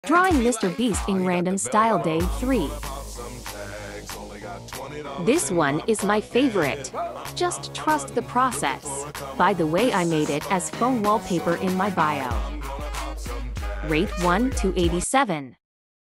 Drawing Mr. Beast in Random Style Day 3. This one is my favorite. Just trust the process. By the way, I made it as phone wallpaper in my bio. Rate 1 to 87.